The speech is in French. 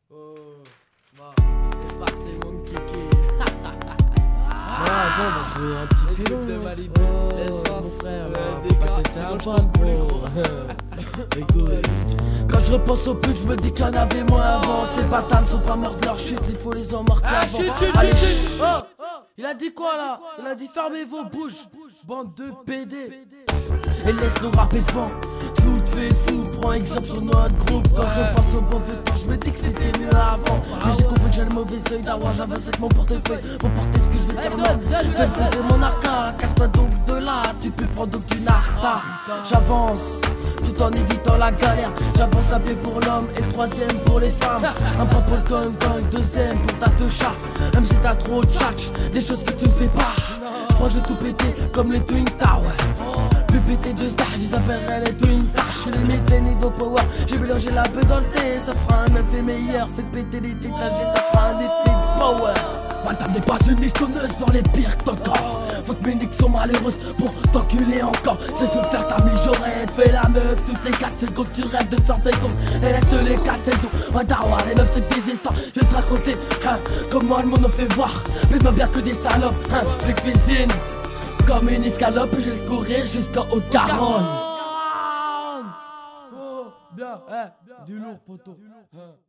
Oh, c'est parti mon kiki. Avant, on va se trouver un petit pilon. De Malibu, Mon frère, faut passer ça un pas gros. Écoute. Quand je repense au pute, je me dis qu'il y en avait moins avant. Ces bâtards ne sont pas morts de leur chute, il faut les emmortir avant. Allez, oh, il a dit quoi là? Il a dit fermez vos bouches, bande de PD. Et laisse-nous rapper devant. Tout fait fou, prends exemple sur notre groupe. Quand je pense au bon vieux temps, je me dis que c'était mieux avant. Mais j'ai compris que j'ai le mauvais œil d'avoir j'avance avec mon portefeuille. Mon portefeuille ce que je vais faire même. Fais le feu de mon arca, casse-toi donc de là. Tu peux prendre donc du narta. J'avance, tout en évitant la galère. J'avance à pied pour l'homme et le troisième pour les femmes. Un pas pour le gang, deuxième pour ta deux chats. Même si t'as trop de tchatch, des choses que tu ne fais pas. Je crois que je vais tout péter comme les Twin Towers. Plus pété de stars, ils appelleraient les Twin Towers. Je suis le mec des niveaux power. J'ai mélangé la bœuf dans le thé, ça fera un effet meilleur. Fait péter les tétages et ça fera un effet de power. Madame n'est pas une échonneuse dans les pires que t'entends. Votre ménique sont malheureuses pour t'enculer encore. C'est de faire ta mijaurette, fais la meuf. Toutes les 4 secondes tu rêves de te faire des comptes. Et reste les 4 saisons. Ouais dawa, les meufs c'est des histoires. Je vais te raconter comment le monde en fait voir. Mais pas bien que des salopes, je cuisine comme une escalope, je laisse courir jusqu'en Haute-Garonne. Oh, bien, du lourd poteau.